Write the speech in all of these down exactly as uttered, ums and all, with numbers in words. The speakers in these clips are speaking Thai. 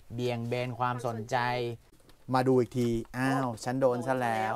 เบี่ยงเบนความสนใจมาดูอีกทีอ้าวฉันโดนซะแล้ว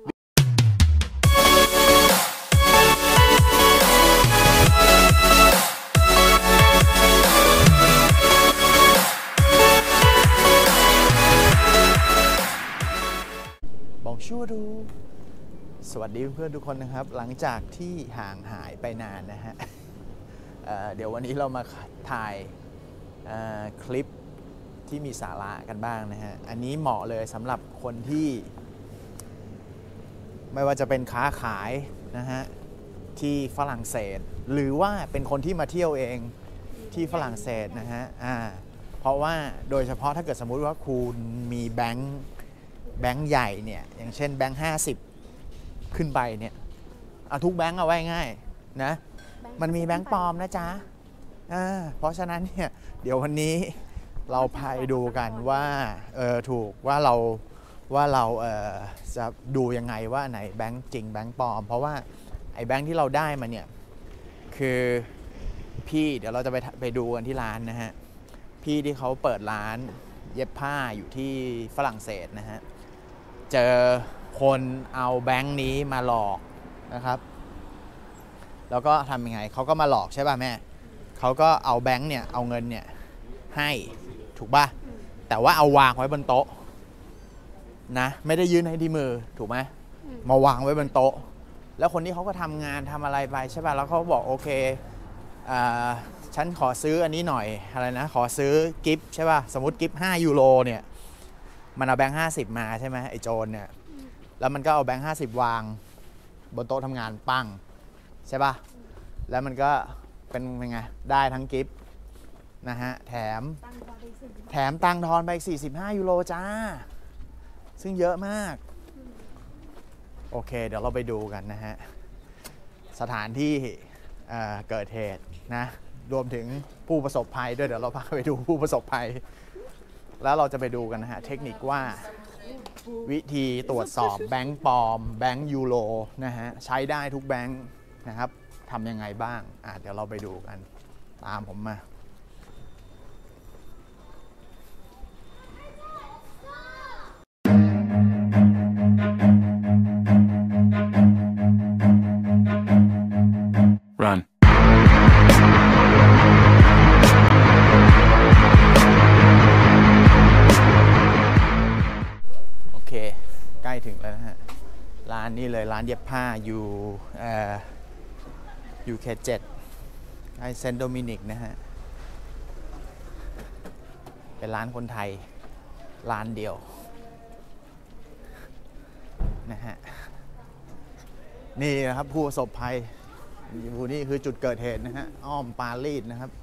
บอกชั่วดูสวัสดีเพื่อนๆทุกคนนะครับหลังจากที่ห่างหายไปนานนะฮะ เ, เดี๋ยววันนี้เรามาถ่ายคลิปที่มีสาระกันบ้างนะฮะอันนี้เหมาะเลยสำหรับคนที่ไม่ว่าจะเป็นค้าขายนะฮะที่ฝรั่งเศสหรือว่าเป็นคนที่มาเที่ยวเองที่ฝรั่งเศสนะฮะอ่าเพราะว่าโดยเฉพาะถ้าเกิดสมมุติว่าคุณมีแบงค์แบงค์ใหญ่เนี่ยอย่างเช่นแบงค์ห้าสิบขึ้นไปเนี่ยเอาทุกแบงค์เอาไว้ง่ายนะมันมีแบงค์ปลอมนะจ๊ะอ่าเพราะฉะนั้นเนี่ยเดี๋ยววันนี้เราพาไปดูกันว่าเออถูกว่าเราว่าเราเออจะดูยังไงว่าไหนแบงค์จริงแบงค์ปลอมเพราะว่าไอ้แบงค์ที่เราได้มาเนี่ยคือพี่เดี๋ยวเราจะไปไปดูกันที่ร้านนะฮะพี่ที่เขาเปิดร้านเย็บผ้าอยู่ที่ฝรั่งเศสนะฮะเจอคนเอาแบงค์นี้มาหลอกนะครับแล้วก็ทำยังไงเขาก็มาหลอกใช่ป่ะแม่เขาก็เอาแบงค์เนี่ยเอาเงินเนี่ยให้ถูกป่ะแต่ว่าเอาวางไว้บนโต๊ะนะไม่ได้ยื่นให้ที่มือถูกไหมมาวางไว้บนโต๊ะแล้วคนนี้เขาก็ทำงานทำอะไรไปใช่ป่ะแล้วเขาบอกโอเคอ่าฉันขอซื้ออันนี้หน่อยอะไรนะขอซื้อกิฟต์ใช่ป่ะสมมติกิฟต์ห้ายูโรเนี่ยมันเอาแบงค์ห้าสิบมาใช่ไหมไอ้โจรเนี่ยแล้วมันก็เอาแบงค์ห้าสิบวางบนโต๊ะทำงานปั้งใช่ป่ะแล้วมันก็เป็นยังไงได้ทั้งกิฟต์นะฮะแถมแถมตังค์ทอนไปสี่สิบห้ายูโรจ้าซึ่งเยอะมากโอเคเดี๋ยวเราไปดูกันนะฮะสถานที่เอ่อเกิดเหตุนะรวมถึงผู้ประสบภัยด้วยเดี๋ยวเราพาไปดูผู้ประสบภัยแล้วเราจะไปดูกันนะฮะเทคนิคว่าวิธีตรวจสอบแบงค์ปลอมแบงค์ยูโรนะฮะใช้ได้ทุกแบงค์นะครับทำยังไงบ้างอ่ะเดี๋ยวเราไปดูกันตามผมมา Run. โอเคใกล้ถึงแล้วนะฮะร้านนี้เลยร้านเย็บผ้าอยู่เอ่ออยู่เคเจ็ดใกล้เซนต์โดมินิกนะฮะเป็นร้านคนไทยร้านเดียวนะฮะนี่นะครับผู้ประสบภัยอยู่นี่คือจุดเกิดเหตุนะฮะอ้อมปารีสนะครับ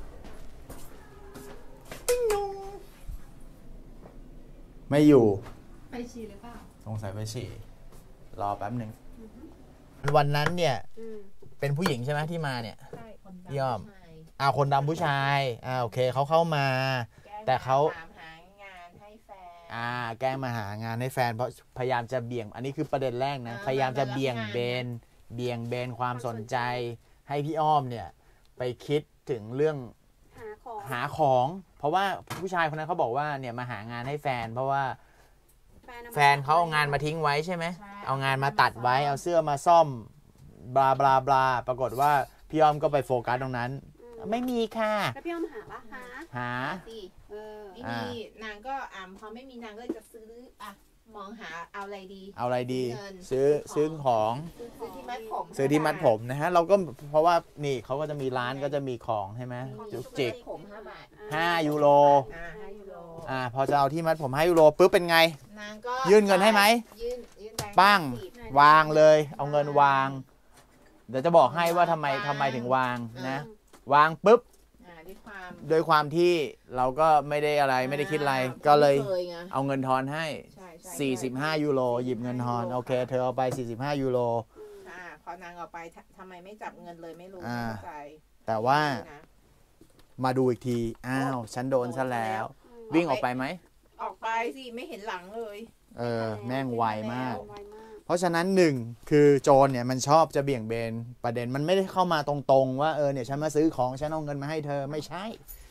ไม่อยู่ไปฉี่หรือเปล่าสงสัยไปฉี่รอแป๊บหนึ่งวันนั้นเนี่ยเป็นผู้หญิงใช่ไหมที่มาเนี่ยพี่อ้อมอ่าคนดำผู้ชายอ่าโอเคเขาเข้ามาแต่เขาหางานให้แฟนอ่าแกล้งมาหางานให้แฟนเพราะพยายามจะเบี่ยงอันนี้คือประเด็นแรกนะพยายามจะเบี่ยงเบนเบี่ยงเบนความสนใจให้พี่อ้อมเนี่ยไปคิดถึงเรื่องหาของหาของเพราะว่าผู้ชายคนนั้นเขาบอกว่าเนี่ยมาหางานให้แฟนเพราะว่าแฟนเขาเอางานมาทิ้งไว้ใช่ไหมเอางานมาตัดไว้เอาเสื้อมาซ่อมบลาบลาบลาปรากฏว่าพี่อ้อมก็ไปโฟกัสตรงนั้นไม่มีค่ะแล้วพี่อ้อมหาปะหาหาสิเออนี่นางก็อ่าพอไม่มีนางก็จะซื้ออ่ะมองหาเอาอะไรดีเอาอะไรดีซื้อซื้อของซื้อที่มัดผมซื้อที่มัดผมนะฮะเราก็เพราะว่านี่เขาก็จะมีร้านก็จะมีของใช่ไหมจุกจิกผมห้าบาทห้ายูโรอ่าห้ายูโรอ่าพอจะเอาที่มัดผมห้ายูโรปุ๊บเป็นไงนางก็ยื่นเงินให้ไหมยื่นยื่นแบงค์ปั้งวางเลยเอาเงินวางเดี๋ยวจะบอกให้ว่าทำไมทำไมถึงวางนะวางปุ๊บโดยความที่เราก็ไม่ได้อะไรไม่ได้คิดอะไรก็เลยเอาเงินทอนให้สี่สิบห้ายูโรหยิบเงินทอนโอเคเธอเอาไปสี่สิบห้ายูโรอ่าพอนางเอาไปทำไมไม่จับเงินเลยไม่รู้ไม่เข้าใจแต่ว่ามาดูอีกทีอ้าวฉันโดนซะแล้ววิ่งออกไปไหมออกไปสิไม่เห็นหลังเลยเออแม่งไวมากเพราะฉะนั้นหนึ่งคือโจรเนี่ยมันชอบจะเบี่ยงเบนประเด็นมันไม่ได้เข้ามาตรงๆว่าเออเนี่ยฉันมาซื้อของฉันเอาเงินมาให้เธอไม่ใช่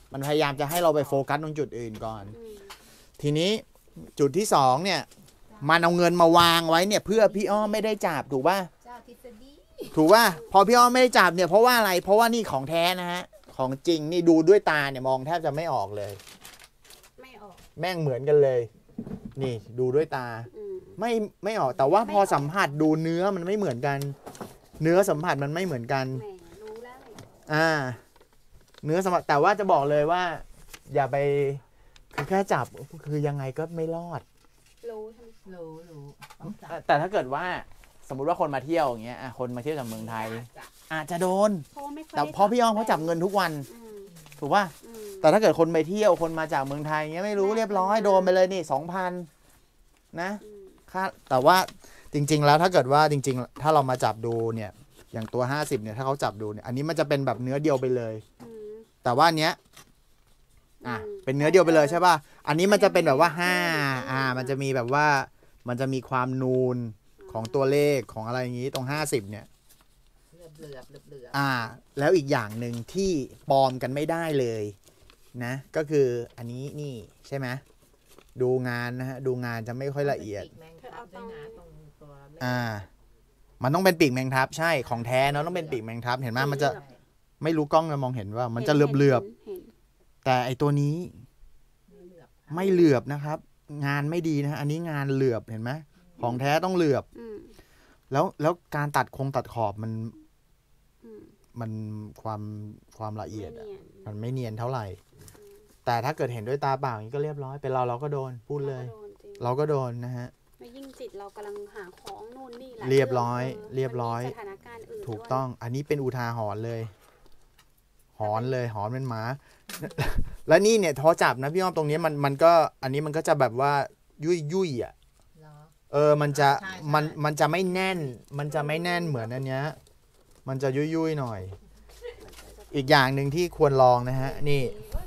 มันพยายามจะให้เราไปโฟกัสตรงจุดอื่นก่อนอืมทีนี้จุดที่สองเนี่ยมันเอาเงินมาวางไว้เนี่ยเพื่อพี่อ้อมไม่ได้จับถูกป่ะเจ้าทฤษฎีถูกป่ะพอพี่อ้อมไม่ได้จับเนี่ยเพราะว่าอะไรเพราะว่านี่ของแท้นะฮะของจริงนี่ดูด้วยตาเนี่ยมองแทบจะไม่ออกเลยไม่ออกแม่งเหมือนกันเลย นี่ดูด้วยตาอืมไม่ไม่ออกแต่ว่าไม่พอออกสัมผัสดูเนื้อมันไม่เหมือนกัน เนื้อสัมผัสมันไม่เหมือนกันแหมรู้แล้วนี่อ่า เนื้อสัมผัสแต่ว่าจะบอกเลยว่า อย่าไปคือแค่จับคือยังไงก็ไม่รอดรู้ใช่ไหมรู้รู้ต้องจับแต่ถ้าเกิดว่าสมมุติว่าคนมาเที่ยวอย่างเงี้ยอ่ะคนมาเที่ยวจากเมืองไทยจับอาจจะโดนเพราะว่าไม่ค่อยแต่ได้เพราะพี่อ้อมเขาจับเงินทุกวันอืมถูกป่ะอืมแต่ถ้าเกิดคนไปเที่ยวคนมาจากเมืองไทยเงี้ยไม่รู้เรียบร้อยโดนไปเลยนี่สองพันนะอืมค่าแต่ว่าจริง ๆ แล้วถ้าเกิดว่าจริง ๆ ถ้าเรามาจับดูเนี่ยอย่างตัวห้าสิบเนี่ยถ้าเขาจับดูเนี่ยอันนี้มันจะเป็นแบบเนื้อเดียวไปเลยอืมแต่ว่าอันเนี้ยอ่ะอืมเป็นเนื้อเดียวไปเลยใช่ป่ะอันนี้มันจะเป็นแบบว่าห้าอ่ามันจะมีแบบว่ามันจะมีความนูนของตัวเลขของอะไรอย่างงี้ตรงห้าสิบเนี่ยเหลือบเหลือบเหลือบเหลือบอ่าแล้วอีกอย่างหนึ่งที่ปลอมกันไม่ได้เลยนะก็คืออันนี้นี่ใช่ไหมดูงานนะฮะดูงานจะไม่ค่อยละเอียดปีกแมงทับด้วยนะตรงตัวเลขอ่า มันต้องเป็นปีกแมงทับใช่ของแท้เนาะต้องเป็นปีกแมงทับเห็นไหมมันจะไม่รู้กล้องจะมองเห็นว่า มันจะเหลือบเหลือบเห็นๆแต่ไอตัวนี้เหลือบไม่เหลือบนะครับ งานไม่ดีนะฮะอันนี้งานเหลือบเห็นไหมของแท้ต้องเหลือบอืมแล้วแล้วการตัดคงตัดขอบมันอืมมันความความละเอียดอะไม่นีนมันไม่เนียนเท่าไหร่ แต่ถ้าเกิดเห็นด้วยตาเปล่าอย่างนี้ก็เรียบร้อยเป็นเราเราก็โดนพูดเลยราก็โดนจริงเราก็โดนนะฮะแล้วยิ่งจิตเรากำลังหาของนู่นนี่หลาเรียบร้อยงเรียบร้อยมันมีสถานการณ์อื่นถูกด้วยต้อง อันนี้เป็นอุทาหรณ์เลย หอนเลย หอนเป็นหมา แล้วนี่เนี่ยทอจับนะพี่อ้อมตรงนี้มันมันก็ อันนี้มันก็จะแบบว่า ยุ่ยยุ่ยอ่ะเหรอเออ มันจะใช่ใช่มัน มันจะไม่แน่น มันจะไม่แน่นเหมือนอันเนี้ย มันจะยุ่ยยุ่ยหน่อย อีกอย่างหนึ่งที่ควรลองนะฮะ นี่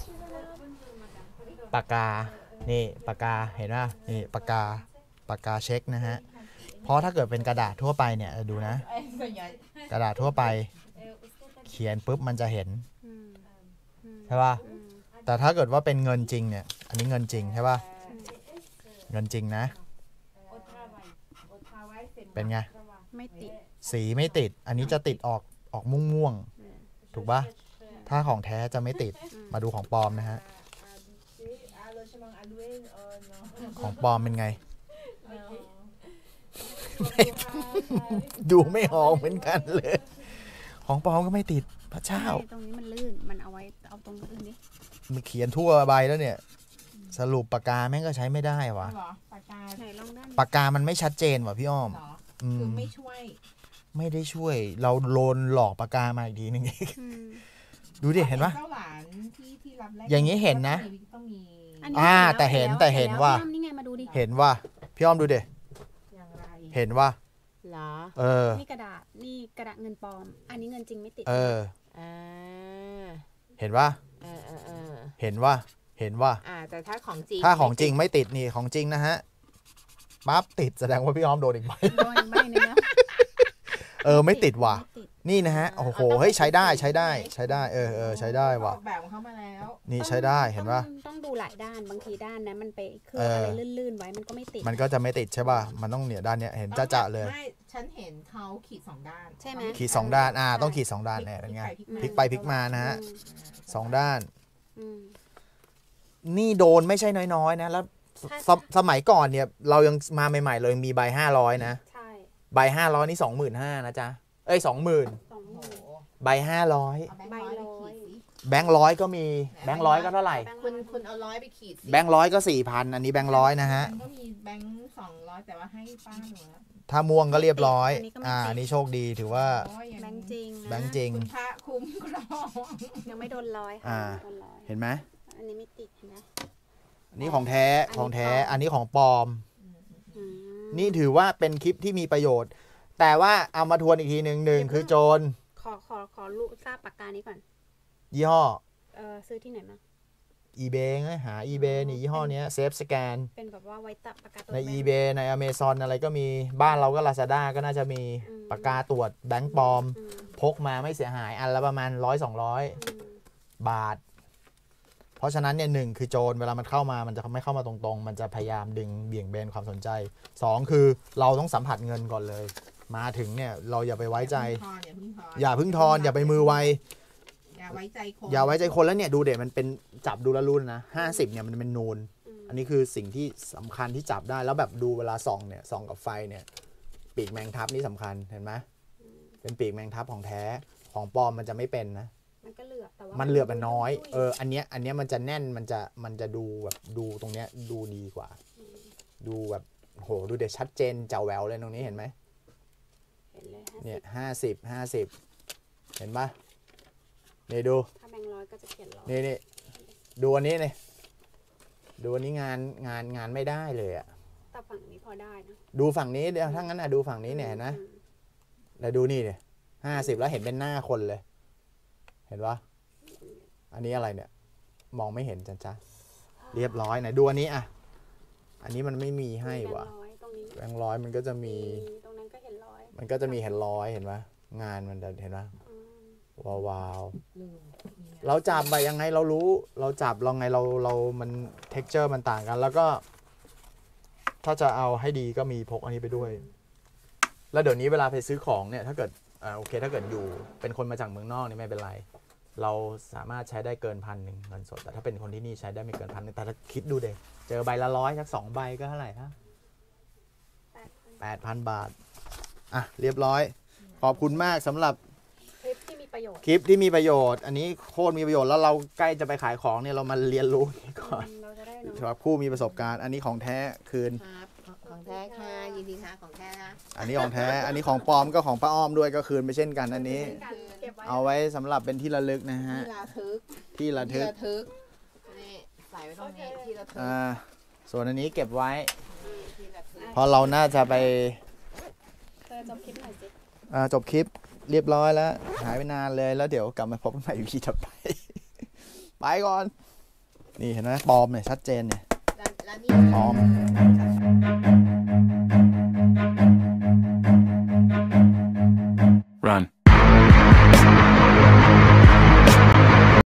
ปากกา นี่ปากกา เห็นป่ะนี่ปากกา ปากกาเช็คนะฮะ เพราะถ้าเกิดเป็นกระดาษทั่วไปเนี่ยดูนะ กระดาษทั่วไป เขียนปุ๊บมันจะเห็นอืมอืมใช่ป่ะอืมแต่ถ้าเกิดว่าเป็นเงินจริงเนี่ย อันนี้เงินจริงใช่ป่ะ เงินจริงนะ เป็นไงไม่ติดสีไม่ติด อันนี้จะติดออกออกม่วงม่วงๆถูกป่ะ ถ้าของแท้จะไม่ติด มาดูของปลอมนะฮะ ของปลอมเป็นไง ดูไม่ออกเหมือนกันเลย ของปลอมก็ไม่ติด พระเจ้าใช่ตรงนี้มันลื่น มันเอาไว้เอาตรงอื่นดิมันเขียนทั่วใบแล้วเนี่ย สรุปปากกาแม่งก็ใช้ไม่ได้วะเหรอปากกาไหนลองด้านปากกามันไม่ชัดเจนว่ะพี่อ้อมเหรออืคือมไม่ช่วยไม่ได้ช่วย เราโลนหลอกปากกามาอีกทีนึงอืมดูดิเห็นปะเจ้าหลานที่ที่รับแรกอย่างนี้เห็นนะต้องมีอันนี้อ่าล้วแต่เห็นล้วแต่เห็นว่าแล้วนี่ไงมาดูดิเห็นว่าพี่อ้อมดูดิอย่างไรเห็นว่าเหรอเออนี่กระดาษ นี่กระดาษเงินปลอม อันนี้เงินจริงไม่ติดเอออ่าเห็นว่าเออเออเออเห็นว่า เห็นว่าอ่า แต่ถ้าของจริงถ้าของจริงไม่ติดนี่ของจริงนะฮะปั๊บติดแสดงว่าพี่อ้อมโดนอีกใบโดนใบหนึงแล้วเออไม่ติดว่ะไม่ติดนี่นะฮะโอ้โหเฮ้ยใช้ได้ใช้ได้ใช้ได้เออเออใช้ได้ว่ะออกแบบของเขามาแล้วนี่ใช้ได้เห็นป่ะต้องต้องดูหลายด้าน บางทีด้านนั้นมันไปเครื่อเอง อออะไรลื่นๆไว้มันก็ไม่ติดมันก็จะไม่ติดใช่ป่ะมันต้องเนี่ยด้านเนี้ยเห็นจ้าจะเลยไม่ฉันเห็นเขาขีดสองด้านใช่ไหมขีดสองด้านอ่าต้องขีดสองด้านเนี่ยเป็นไงพลิกไปพลิกมานะฮะอืมสองด้านอืมนี่โดนไม่ใช่น้อยๆนะแล้วสสสมัยก่อนเนี่ยเรายังมาใหม่ๆเรายังมีใบห้าร้อยนะใช่ใบห้าร้อยนี่สองหมื่นห้านะจ๊ะเอ้ยสองหมื่นสองหโอ้มื่นโหใบห้าร้อยเอาแบงค์ร้อยไปขีดสิแบงค์ร้อยก็มีแบงค์ร้อยก็เท่าไหร่คุณคุณเอาร้อยไปขีดสิแบงค์ร้อยก็สี่พันอันนี้แบงค์ร้อยนะฮะมันก็มีแบงค์สองร้อยแต่ว่าให้ป้าหนูแล้วถ้าม่วงก็เรียบร้อย อ่าอันนี้โชคดีถือว่าโอ้ยยังแบงค์จริงนะแบงค์จริงคุณพระคุ้มครองยังไม่โดนร้อยอ่าค่ะโดนร้อยเห็นไหมอันนี้ไม่ติดเห็นไหมอันนี้ของแท้อันนี้ของแท้ปลอมอันนี้ของปลอมอืมนี่ถือว่าเป็นคลิปที่มีประโยชน์ แต่ว่าเอามาทวนอีกทีหนึ่งหนึ่งคือโจรขอขอขอรู้ทราบปากกานี้ก่อนยี่ห้อเออซื้อที่ไหนมา eBay ไงหา eBay นี่ยี่ห้อเนี้ยเซฟสแกนเป็นแบบว่าไว้ตับปากกาตัวในแบงค์ eBay ใน Amazon อะไรก็มีบ้านเราก็ Lazada ก็น่าจะมีอืมปากกาตรวจแบงค์ปลอมอืมพกมาไม่เสียหายอันละประมาณร้อยสองร้อยอืมบาทเพราะฉะนั้นเนี่ยหนึ่งคือโจรเวลามันเข้ามามันจะไม่เข้ามาตรงๆ มันจะพยายามดึงเบี่ยงเบนความสนใจสองคือเราต้องสัมผัสเงินก่อนเลย มาถึงเนี่ยเราอย่าไปไว้ใจอย่าเพึ่งทอนอย่าเพิ่งทอนอย่าไปมือไวอย่าไว้ใจคนอย่าไว้ใจคนแล้วเนี่ยดูเด็มันเป็นจับดูแลวรุ่นนะห้าสิบเนี่ยมันเป็นนูนอืมอันนี้คือสิ่งที่สำคัญที่จับได้แล้วแบบดูเวลาส่องเนี่ยส่องกับไฟเนี่ยปีกแมงทับนี่สำคัญเห็นไหมเป็นปีกแมงทับของแท้ของปลอมมันจะไม่เป็นนะมันก็เหลือบแต่ว่ามัมันเหลือบมันน้อยเอออันเนี้ยอันเนี้ยมันจะแน่นมันจะมันจะดูแบบดูตรงเนี้ยดูดีกว่า ดูแบบโหดูเด็ดชัดเจนเจ๋วแหววเลยตรงนี้เห็นไหมเห็นเลยเนี่ยห้าสิบห้าสิบเห็นปะนี่ดูถ้าแบงค์ร้อยก็จะเขียนร้อยนี่นี่ดูอันนี้นี่ดูอันนี้งานงานงานไม่ได้เลยอะแต่ฝั่งนี้พอได้นะดูฝั่งนี้เดี๋ยวถ้างั้นอะดูฝั่งนี้เนี่ยเห็นไหมอืมแล้วดูนี่เนี่ยห้าสิบแล้วเห็นเป็นหน้าคนเลย เห็นปะอันนี้อะไรเนี่ย มองไม่เห็นจ้ะจ๊ะเรียบร้อยไหนดูอันนี้อะอันนี้มันไม่มีให้วะแบงค์ร้อยตรงนี้แบงค์ร้อยมันก็จะมีตรงนั้นก็เห็นร้อยมันก็จะมีเห็นร้อยเห็นปะงานมันจะเห็นปะอืมว้าวาวลืมเราจับไปยังไงเรารู้ เราจับเราไงเราเรามัน texture มันต่างกัน แล้วก็ ถ้าจะเอาให้ดีก็มีพกอันนี้ไปด้วย แล้วเดี๋ยวนี้เวลาไปซื้อของเนี่ยถ้าเกิดอ่าโอเค ถ้าเกิดอยู่เป็นคนมาจากเมืองนอกนี่ไม่เป็นไร เราสามารถใช้ได้เกินพันหนึ่งเงินสดแต่ถ้าเป็นคนที่นี่ใช้ได้ไม่เกินพันหนึ่งแต่ถ้าคิดดูเด็เจอใบละร้อยสักสองใบก็เท่าไหร่ฮะแปดพันแปดพันบาทอ่ะเรียบร้อย ขอบคุณมากสำหรับคลิปที่มีประโยชน์คลิปที่มีประโยชน์ อันนี้โคตรมีประโยชน์แล้วเราใกล้จะไปขายของเนี่ยเรามาเรียนรู้นี่ก่อนอืมเราจะได้เนาะสำหรับผู้มีประสบการณ์ อันนี้ของแท้คืนครับของแท้ค่ะยินดีค่ะของแท้นะอันนี้ของแท้ อันนี้ของปลอมก็ของป้าอ้อมด้วยก็คืนไปเช่นกัน อันนี้เก็บไว้เอาไว้สำหรับเป็นที่ระลึกนะฮะที่ระทึกที่ระทึที่กระทึกนี่ใส่ไว้ตรงนี้ที่ระทึกอ่าส่วนอันนี้เก็บไว้ที่ระทึกเพราะเราน่าจะไปเธอจบคลิปหน่อยสิอ่าจบคลิปเรียบร้อยแล้ว หายไปนานเลยแล้วเดี๋ยวกลับมาพบกันใหม่วีถัดไป ไปก่อน นี่เห็นไหมปลอมเนี่ยชัดเจนเนี่ยแล้วแล้วนี่ปลอม